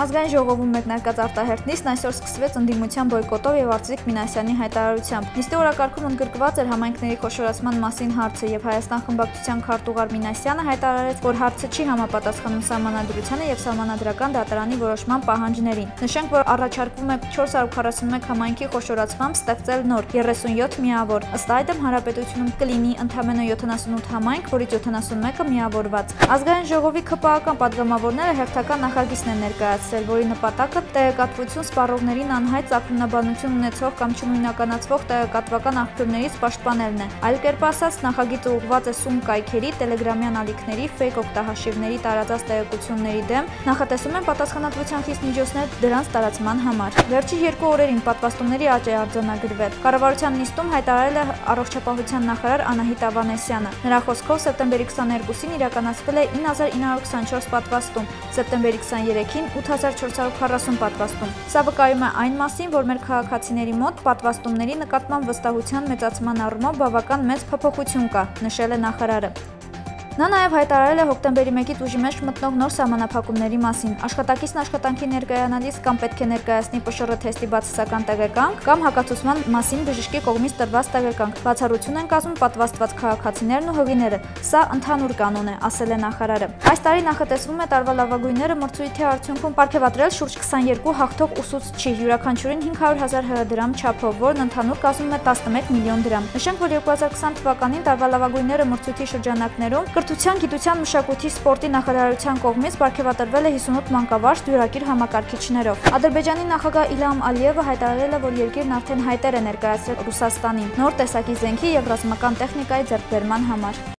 Ազգային ժողովում մեկնարկած արտահերթ նիստն այսօր սկսվեց ընդդիմության բոյկոտով եւ Արծվիկ Մինասյանի հայտարարությամբ։ Նիստի օրակարգում ընդգրկված էր համայնքների խոշորացման մասին հարցը եւ Հայաստան խմբակցության քարտուղար Մինասյանը հայտարարեց, որ հարցը չի համապատասխանում սահմանադրությանը եւ սահմանադրական դատարանի որոշման պահանջներին։ Նշենք, որ առաջարկվում է 441 համայնքի խոշորացմամբ ստեղծել նոր 37 միավոր։ Ըստ այդմ հանրապետությունում կլինի ընդամենը 78 համայնք, որից 71-ը միավորված։ Ազգային ժողովի ԿՊԱ-ական падգամավորները հերթական նախագիծն են ներկայացրել, որի նպատակը տեղեկատվություն սպառողներին անհայտ ծագումնաբանություն ունեցող կամ չնույնականացվող տեղեկատվական աղբյուրներից պաշտպանելն է։ Այլ կերպ ասած, նախագիծը ուղղված է սում կայքերի, տելեգրամյան ալիքների, ֆեյք օգտահաշիվների տարածած տեղեկությունների դեմ, նախատեսում են պատասխանատվության խիստ միջոցներ դրանց տարածման համար։ Վերջի 2 օրերին պատվաստումների աճ է արձանագրվել։ Կառավարության նիստում հայտարարել է առողջապահության նախարար Անահիտ Ավանեսյանը։ Նրա խոսքով սեպտեմբերի 22-ին իրականացվել է 9924 պատվաստում, սեպտեմբերի 23-ին 8440 պատվաստում։ Սա վկայում է այն մասին, որ մեր քաղաքացիների մոտ պատվաստումների նկատմամբ վստահության մեծացման առումով բավական մեծ փոփոխություն կա, նշել է նախարարը։ Նա նաև հայտարարել է հոկտեմբերի 1-ից ուժի մեջ մտնող նոր սահմանափակումների մասին։ Աշխատակիցն աշխատանքի ներկայանալիս կամ պետք է ներկայացնի ՊՇՌ թեստի բացասական տեղեկանք կամ հակացուցման մասին բժշկի կողմից տրված տեղեկանք։ Բացառություն են կազմում պատվաստված քաղաքացիներն ու հղիները։ Սա ընդհանուր կանոն է, ասել է նախարարը։ Այս տարի նախատեսվում է տարվա լավագույնները մրցույթի արդյունքում պարգևատրել շուրջ 22 հաղթող ուսուցչի, յուրաքանչյուրին 500,000 դրամ չափով, որն ընդհանուր կազմում է 11 միլիոն դրամ։ Նշենք, որ 2020 թվականին տարվա լավագույնները մրցույթի շրջանակներում Կրթության, գիտության, մշակույթի, սպորտի նախարարության կողմից պարգևատրվել է 58 մանկավարժ դյուրակիր համակարգիչներով։ Ադրբեջանի նախագահ Իլհամ Ալիևը հայտարարել է, որ երկիրն արդեն հայտեր է ներկայացրել Ռուսաստանին նոր տեսակի զենքի եւ ռազմական տեխնիկայի ձեռքբերման համար։